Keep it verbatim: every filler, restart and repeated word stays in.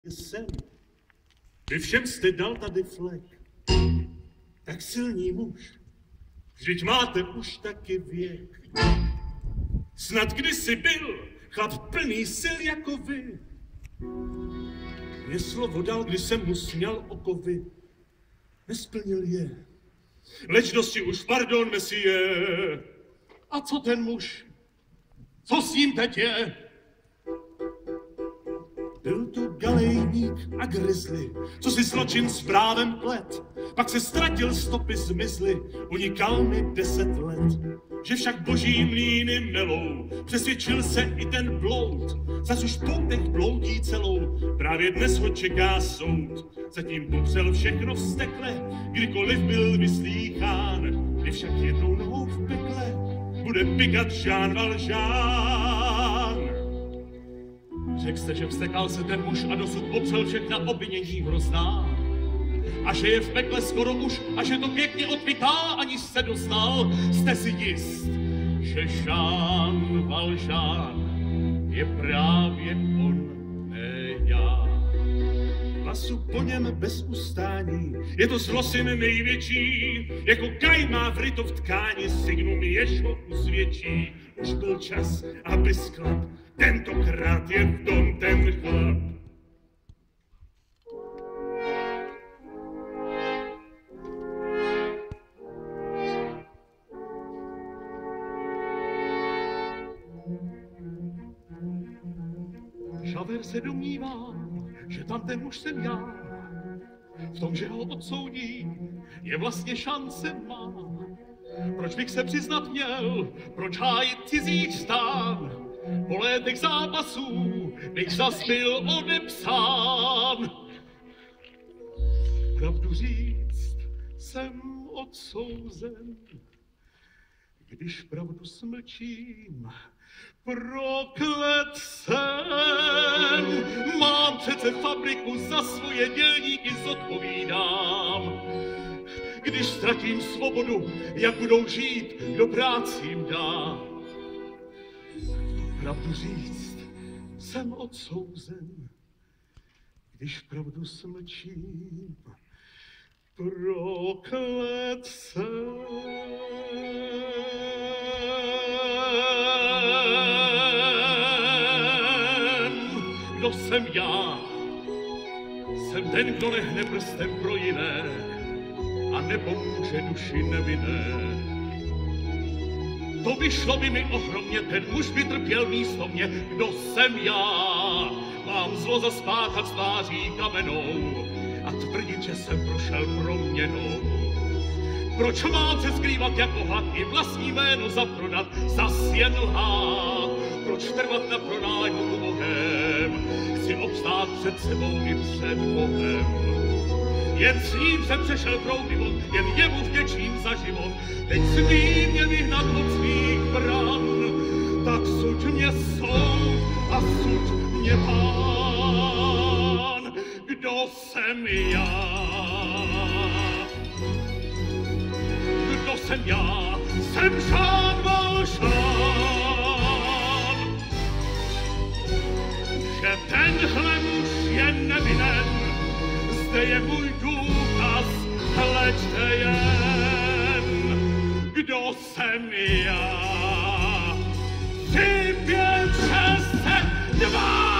Jsem. Vy všem jste dal tady flek. Tak silný muž. Vždyť máte už taky věk. Snad kdysi byl chlap plný sil jako vy. Mě slovo dal, když jsem mu směl okovy. Nesplnil je. Leč dosti už, pardon, mesie. A co ten muž? Co s ním teď je? Byl to galejník a grizzly, co si zločin s právem plet. Pak se ztratil, stopy zmizly, unikal mi deset let. Že však boží mlýny melou, přesvědčil se i ten bloud. Zas už poutech bloudí celou, právě dnes ho čeká soud. Zatím popřel všechno vztekle, kdykoliv byl vyslýchán. Kdy však jednou nohou v pekle bude pikat Jean Valjean. Řekl jste, že vztekal se ten muž a dosud popřel všechna obvinění hrozná. A že je v pekle skoro už a že to pěkně odvyká, aniž se doznal. Jste si jist, že Jean Valjean je právě on, ne já. Hlasu po něm bez ustání, je to zlosin největší, jako kaj má vryto v tkáni, signum jež ho usvědčí. Už byl čas, aby sklap, tentokrát je v tom ten chlap. Javert se domnívá, že tam ten muž jsem já. V tom, že ho odsoudí, je vlastně šance má. Proč bych se přiznat měl, proč hájit cizí stán? Po létech zápasů bych zas byl odepsán. Pravdu říct, jsem odsouzen. Když pravdu smlčím, proklet jsem. Mám přece fabriku, za svoje dělníky zodpovídám. Když ztratím svobodu, jak budou žít, kdo práci jim dá. Pravdu říct, jsem odsouzen. Když pravdu smlčím, proklet jsem. Kdo jsem já? Jsem ten, kdo nehne prstem pro jiné a nepomůže duši nevinné. To vyšlo by mi ohromně, ten muž by trpěl místo mě. Kdo jsem já? Mám zlo zaspáchat s tváří kamenou a tvrdit, že jsem prošel proměnou. Proč mám se skrývat jako had i vlastní jméno zaprodat, zas jen lhát? Proč trvat na pronájmu Bohem? Chci obstát před sebou i před Bohem. Jen s ním jsem přešel proudy vod, jen jemu vděčím za život. Teď smí mě vyhnat od svých bran, tak suď mě soud a suď mě pán. Kdo jsem já? Kdo jsem já? Jsem Jean Valjean. Že tenhle muž je nevinen, zde je můj důkaz, hleďte jen. Kdo jsem já? Tři, pět, šest, sedm, dva!